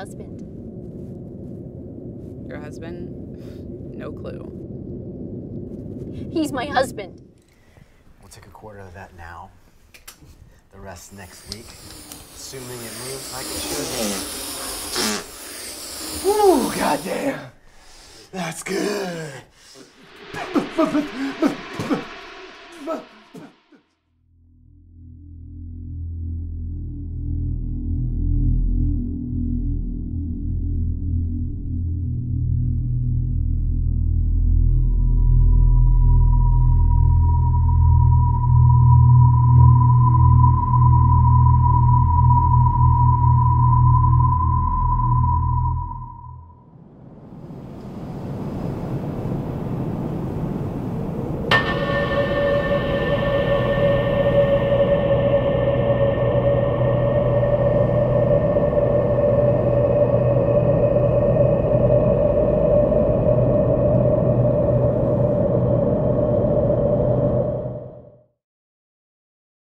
husband. Your husband? No clue. He's my husband. We'll take a quarter of that now. The rest next week. Assuming it moves like it should. Woo, goddamn. That's good.